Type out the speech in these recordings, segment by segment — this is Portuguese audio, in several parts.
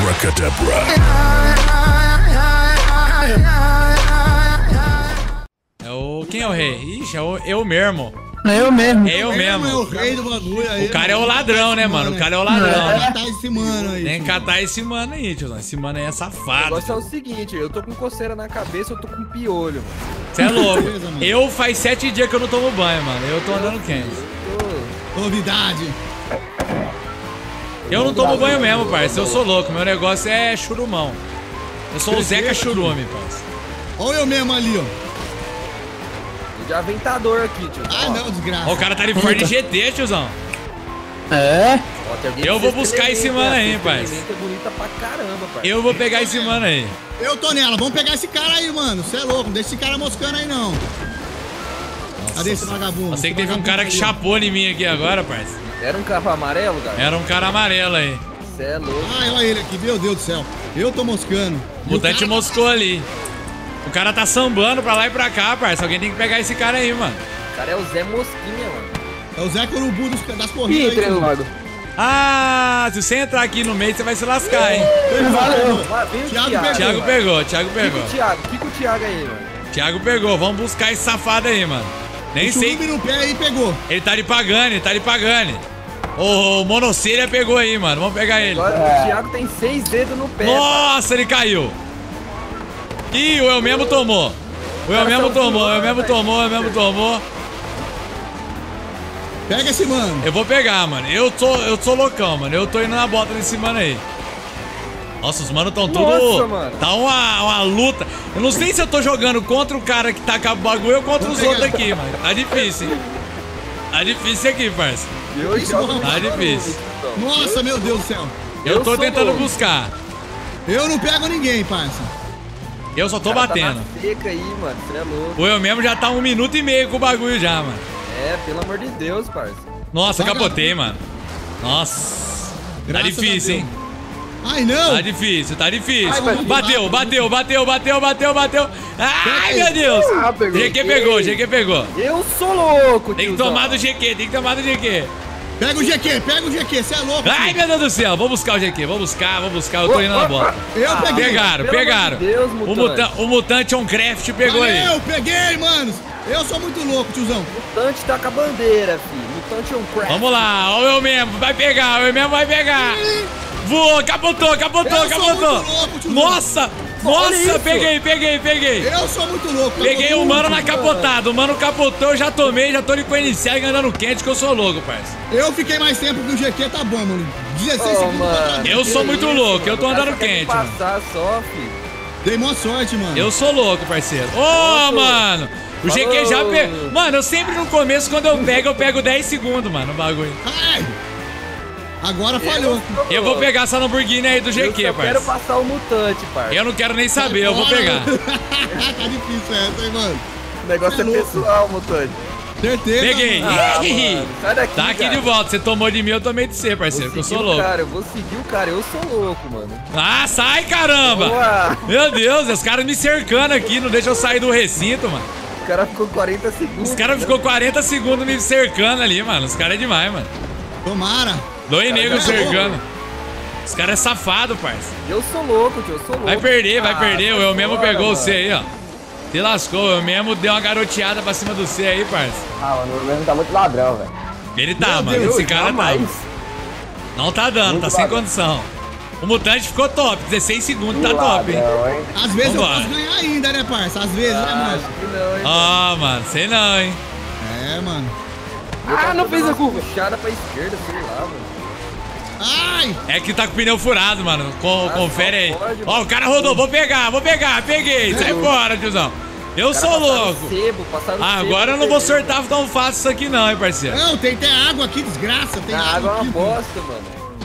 Abracadabra. Quem é o rei? Ixi, é eu mesmo. É eu mesmo. É eu mesmo. É o rei do bagulho aí. O cara é o ladrão, né, mano? O cara é o ladrão. Tem que catar esse mano aí. Tem que catar esse mano aí, tiozão. Esse mano aí é O safado. negócio é o seguinte, eu tô com coceira na cabeça, eu tô com piolho, mano. Você é louco. Beleza, mano. Eu faz 7 dias que eu não tomo banho, mano. Eu tô andando quente. Novidade. Eu não tomo banho mesmo, parça. Eu sou louco. Meu negócio é churumão. Eu sou o Zeca Churume, parça. Olha eu mesmo ali, ó. De aventador aqui, tio. Ah, não, desgraça. Ó, o cara tá de Ford GT, tiozão. É? Ó, tem alguém Eu que vou se buscar esse mano aí, experimenta, pai. experimenta, é bonita pra caramba, pai. Eu vou pegar esse mano aí. Eu tô nela. Vamos pegar esse cara aí, mano. Você é louco. Não deixa esse cara moscando aí, não. Cadê esse vagabundo? Eu sei que Esse teve um cara que vagabundo chapou em mim aqui agora, parça. Era um carro amarelo, cara? Era um cara amarelo aí. Você é louco. ali. Olha ele aqui. Meu Deus do céu. Eu tô moscando. O mutante moscou ali. O cara tá sambando pra lá e pra cá, parça. Alguém tem que pegar esse cara aí, mano. O cara é o Zé Mosquinha, mano. É o Zé Corubu das Ih, corridas entrei no aí. lago. Ah, se você entrar aqui no meio, você vai se lascar, hein? Valeu. Ah, vem o Thiago Thiago. Thiago pegou, Thiago Fica pegou. o Thiago, fica o Thiago aí, mano. Thiago pegou, vamos buscar esse safado aí, mano. Nem O sei. Churume no pé aí pegou. Ele tá de Pagani, ele tá de Pagani. O Monocelha pegou aí, mano. Vamos pegar ele. Agora o Thiago tem 6 dedos no pé. Nossa, ele caiu. Ih, o eu mesmo tomou. O eu mesmo tomou, o eu mesmo tomou, o eu mesmo tomou. Pega esse mano. Eu vou pegar, mano. Eu sou loucão, mano. Eu tô indo na bota desse mano aí. Nossa, os manos tão tudo... Nossa, mano. Tá uma luta. Eu não sei se eu tô jogando contra o cara que tá com o bagulho ou contra os outros aqui, mano. Tá difícil, hein? Tá difícil aqui, parça. Eu jogo Tá difícil. Nossa, meu Deus do céu. Eu tô sou tentando louco. buscar. Eu não pego ninguém, parça. Eu só tô Cara, batendo. Tá na seca aí, mano. Você é louco. O eu mesmo já tá 1 minuto e meio com o bagulho já, mano. É, pelo amor de Deus, parça. Nossa, Vagabundo. capotei, mano. Nossa. Tá Graças difícil, a hein? Deus. Ai, não. Tá difícil, tá difícil. Ai, mas- Bateu. Ai, meu Deus. Ah, pegou. GQ pegou, GQ pegou. Eu sou louco, Tem que tiozão. tomar do GQ, tem que tomar do GQ. Pega o GQ, você é louco. Ai, filho. meu Deus do céu. Vou buscar o GQ, vou buscar. Eu tô indo na bola. Eu peguei. Pegaram, pelo pegaram. amor de Deus, O mutante on craft pegou aí. Eu peguei, manos. Eu sou muito louco, tiozão. Mutante tá com a bandeira, filho. Mutante é um crack. Vamos lá, ó, o eu mesmo vai pegar, o eu mesmo vai pegar. Voou, capotou. Eu sou muito louco, tiozão. Nossa, isso. peguei. Eu sou muito louco. Peguei o mano na capotada, o mano capotou, eu já tomei, já tô ali com a inicial e andando quente que eu sou louco, parça. Eu fiquei mais tempo que o GQ, tá bom, mano. 16 Ô, segundos. mano. pra trás. Eu sou muito louco, eu tô O cara andando só quer me quente, mano. passar só, filho. Dei mó sorte, mano. Eu sou louco, parceiro. Ô, Nossa. mano, o GQ já Falou. pegou. Mano, eu sempre no começo, quando eu pego 10 segundos, mano, o bagulho. Ai. Agora falhou. Eu vou pegar essa Lamborghini aí do Eu GQ, só quero parceiro. passar o mutante, parça. Eu não quero nem saber, eu vou pegar. Tá difícil essa, hein, mano. O negócio é louco. pessoal, mutante. Certeza. Peguei. Mano. Ah, mano, sai daqui, Tá aqui cara. de volta, você tomou de mim, eu tomei de você, parceiro, que eu sou louco. Cara, eu vou seguir o cara, eu sou louco, mano. Ah, sai, caramba! Boa. Meu Deus, os caras me cercando aqui, não deixam eu sair do recinto, mano. O cara ficou 40 segundos. Os caras ficou 40 segundos me cercando ali, mano. Os caras é demais, mano. Tomara. Dois negros já é cercando. Os caras é safado, parça. Eu sou louco, tio, eu sou louco. Vai perder. sai O eu mesmo fora, pegou mano. você aí, ó. Se lascou, eu mesmo dei uma garoteada pra cima do C aí, parça. Ah, mano, o mesmo tá muito ladrão, velho. Ele tá, Meu mano. Deus, Esse cara tá. Jamais. Não tá dando, Muito tá sem ladrão. condição. O mutante ficou top, 16 segundos, tá top, hein? Ladrão, hein? Às vezes eu Vambora. posso ganhar ainda, né, parça? Às vezes, né, Ah, mano? acho que não, hein. Ah, mano, sei não, hein? É, mano. Ah, não fez a curva. Puxada pra esquerda, sei lá, mano. Ai! É que tá com o pneu furado, mano. Confere aí. só pode, Ó, mano. o cara rodou. Vou pegar. Peguei. Sai fora, tiozão. Eu Cara, sou passaram louco. Sebo, passaram Ah, sebo, agora eu não vou perderam. sortar tão fácil isso aqui não, hein, parceiro. Não, tem até água aqui, desgraça. Tem A água é uma aqui. bosta, mano.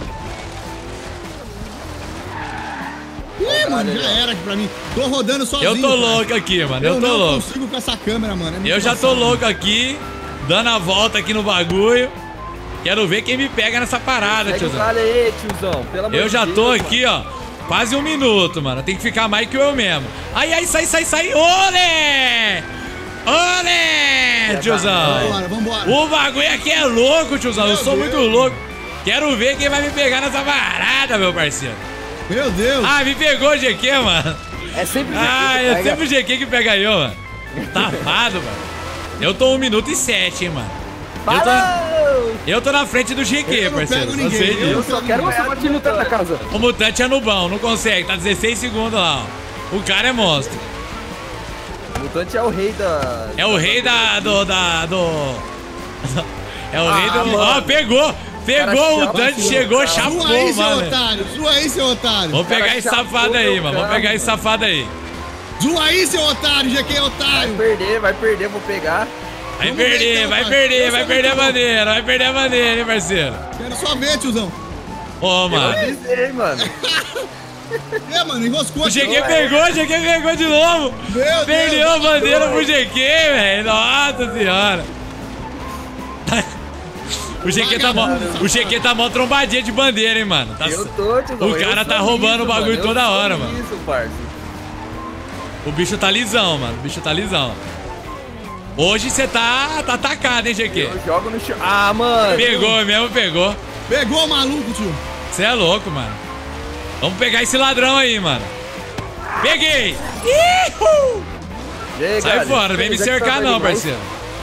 Ih, mano, já era aqui pra mim. Tô rodando sozinho. Eu tô cara. louco aqui, mano. Eu tô não louco. consigo com essa câmera, mano. É muito Eu já tô embaçado. louco aqui, dando a volta aqui no bagulho. Quero ver quem me pega nessa parada, Segue o tiozão. vale aí, tiozão. Pelo amor Eu de já Deus, tô mano. aqui, ó. Quase 1 minuto, mano. Tem que ficar mais que eu mesmo. Ai, sai. Olé! Tiozão. Vambora, vambora. O bagulho aqui é louco, tiozão. Eu sou muito louco. Quero ver quem vai me pegar nessa parada, meu parceiro. Meu Deus. Ah, me pegou o GQ, mano. É sempre o GQ Ah, que é pega. sempre o GQ que pega eu, mano. Safado, mano. Eu tô 1 minuto e 7, hein, mano. Eu tô na frente do GQ, Eu não parceiro. pego Não ninguém, sei disso. Eu só quero você bater no teto da casa. O mutante é nubão, não consegue. Tá 16 segundos lá, ó. O cara é monstro. O mutante é o rei da... É o rei do... É o rei do... mano. Ó, pegou! Pegou o mutante, vacilou, chegou, cara. chapou, Sua aí, seu mano. otário. Sua aí, seu otário. Vamos pegar Cara, esse safado chapou aí, meu mano. Vamos carro, pegar esse safado aí. Sua aí, seu otário. GQ Vai otário. perder, vou pegar. Vai Vamos ver, perder, então, vai pai. perder, Eu vai sou perder a muito bom. bandeira, vai perder a bandeira, hein, parceiro. Quero só ver, tiozão. Ô, Eu mano. avisei, mano. Mano, enroscou. O GQ pegou de novo. Meu Deus, Perdeu a bandeira pro GQ, velho. Nossa senhora. O GQ tá mó trombadinha de bandeira, hein, mano. Tá- Eu tô, tiozão. O cara eu tá sou roubando o bagulho mano. toda Eu sou hora, mano. Isso, parça. O bicho tá lisão, mano. O bicho tá lisão. Hoje você tá atacado, hein, GQ? Eu jogo no chão. Ah, mano. Pegou mesmo, pegou. Pegou o maluco, tio. Você é louco, mano. Vamos pegar esse ladrão aí, mano. Peguei! Ihu! E aí, Sai galera? fora, vem me Já que cercar tá não, demais. parceiro.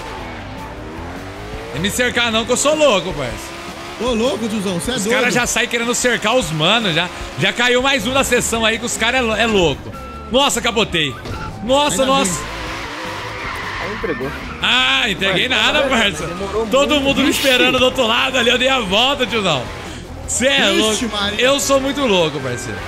Vem me cercar não, que eu sou louco, parceiro. Ô, louco, tiozão. Você é Os doido. caras já saem querendo cercar os manos, já caiu mais um da sessão aí que os caras é louco. Nossa, capotei. Nossa, Ainda nossa. Aí entregou. Ah, entreguei Mas, nada, mas, parça. demorou Todo muito. mundo me Vixe. esperando do outro lado ali, eu dei a volta, tiozão. Cê é Vixe, louco. Maria. Eu sou muito louco, parceiro.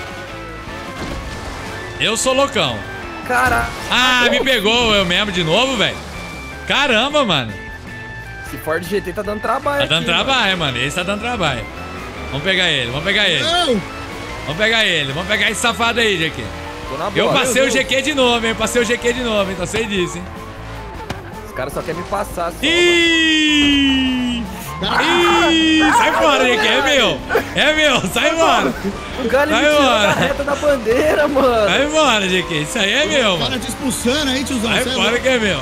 Eu sou loucão. Cara. Ah, me pegou eu mesmo de novo, velho. Caramba, mano. Esse Ford GT tá dando trabalho. Tá dando aqui, trabalho, mano. Esse tá dando trabalho. Vamos pegar ele, vamos pegar ele. Não. Vamos pegar ele, vamos pegar esse safado aí, GQ. Mano. Tô na Eu bola. passei o GQ de novo, hein? Passei o GQ de novo, hein? Então sei disso, hein? Os caras só querem me passar. Só, Ih! Ih! Sai fora, GQ. É meu. É meu. Sai fora. mano. O Galo me Vai tirou embora. da reta da bandeira, mano. Vai embora, GQ. Isso aí é meu, O mano. cara te expulsando aí, tiozão. Vai Cê é fora louco. que é meu.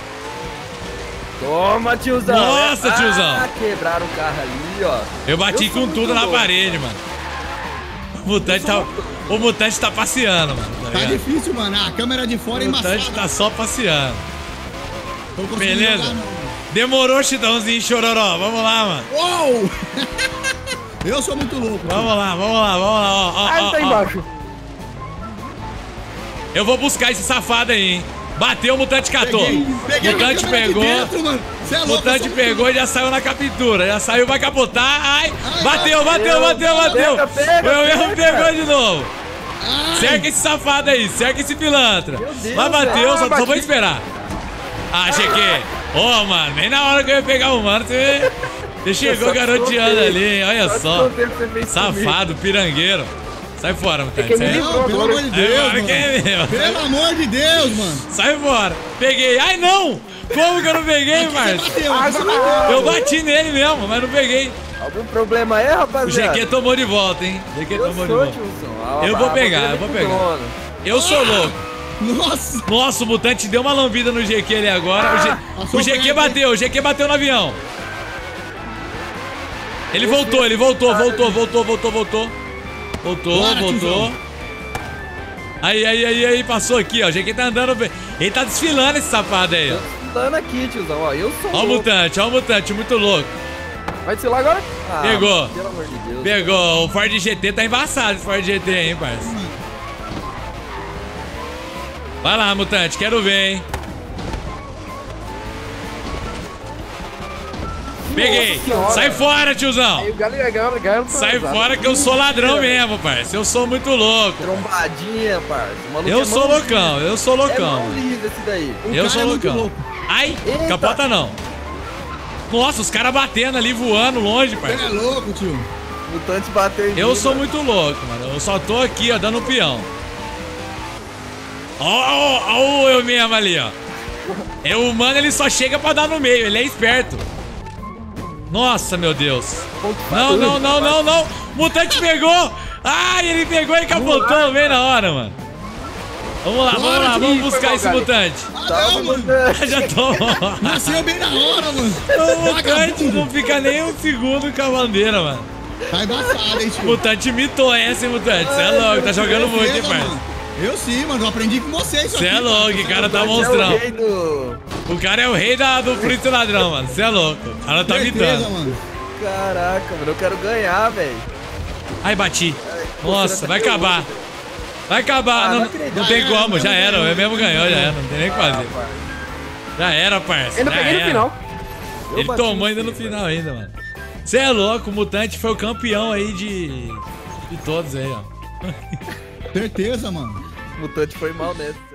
Toma, tiozão. Nossa, tiozão. Ah, quebraram o carro ali, ó. Eu bati Eu sou com tudo muito na louco. parede, mano. O mutante tá passeando, mano. Tá Tá ligado? difícil, mano. A câmera de fora é O mutante embaçada. tá só passeando. Tô conseguindo Beleza? jogar, não. Demorou, Chitãozinho Chororó. Vamos lá, mano. Uou! Eu sou muito louco. Vamos lá, vamos lá, vamos lá. Ó, ó, Ah, ele ó, tá ó. embaixo. Eu vou buscar esse safado aí, hein. Bateu, o mutante catou. Peguei Mutante na câmera de pegou. dentro, mano. Cê é louco, Mutante eu sou pegou e já saiu na captura. Já saiu, vai capotar. Ai, Ai, bateu, bateu, bateu, bateu. Pega, Eu mesmo pega. pegou de novo. Ai, Cerca esse safado aí, cerca esse pilantra. Deus, Vai bater, ah, só bati. vou esperar. Ah, cheguei. Ô, mano, nem na hora que eu ia pegar o mano, você chegou Só garoteando descontei. ali, hein? Olha só. descontei o que você fez comigo. Safado, pirangueiro. Sai fora, mutante. que me Sai, livrou. Não, pelo amor de Deus, agora mano. que é meu. Pelo amor de Deus, mano. Sai fora. Peguei. Ai, não. Como que eu não peguei, Você Marcio? bateu, você bateu. Eu bati nele mesmo, mas não peguei. Algum problema aí, O rapaziada? GQ tomou de volta, hein? O GQ Eu tomou de sou, volta. tiozão. Eu vou pegar, eu vou pegar. Eu sou louco. Nossa. Nossa, o mutante deu uma lambida no GQ ali agora. O GQ bateu, o GQ bateu no avião. Ele voltou, voltou. Bora, Voltou. tiozão. Aí, passou aqui, ó. O GQ tá andando bem. Ele tá desfilando esse safado aí, ó. Dando aqui, tiozão. Ó, eu sou Ó o mutante, muito louco. Vai desfilar agora? Ah, Pegou. Pelo amor de Deus. Pegou. O Ford GT tá embaçado, esse Ford GT, hein, parça. Vai lá, mutante, quero ver, hein. Peguei. Nossa senhora. Sai fora, tiozão. Aí o Galo Sai fora que eu sou ladrão mesmo, parça. Eu sou muito louco. Trombadinha, parça. O maluco Eu é sou mão loucão, eu sou livre. É loucão. mão livre esse daí. O Eu cara sou é muito loucão. louco. Ai, Eita. capota não. Nossa, os caras batendo ali, voando longe, Você parça. é louco, tio. O Mutante bateu em Eu mim, sou mano. muito louco, mano. Eu só tô aqui, ó, dando peão. Ó, eu mesmo ali, ó. O mano, ele só chega pra dar no meio, ele é esperto. Nossa, meu Deus. Não. Mutante pegou. Ai, ele pegou e capotou bem na hora, mano. Vamos lá, vamos buscar esse mutante. Ah, Tá, não, mano. Já tô. Nasceu bem na hora, mano. O mutante não fica nem um segundo com a bandeira, mano. Tá embaçado, hein, tio. Mutante imitou essa, hein, Mutante? Você é louco, tá jogando muito, hein, Certeza, parça? mano. Eu sim, mano. Eu aprendi com vocês. Você é louco, o cara tá É o monstrão. rei do... O cara é o rei do frito ladrão, mano. Você é louco. O cara tá Certeza, imitando. mano. Caraca, mano, eu quero ganhar, velho. Ai, bati. Nossa, vai acabar. Vai acabar. Ah, Não, não acredito. não tem Já era, como, já era. mesmo Eu mesmo ganhou, já era. Não tem nem o que fazer. Já era, parça. Ainda já peguei no era. final. Ele bati tomou no ainda no final ainda, mano. Você é louco, o Mutante foi o campeão aí de todos aí, ó. Certeza, mano. O Mutante foi mal nessa.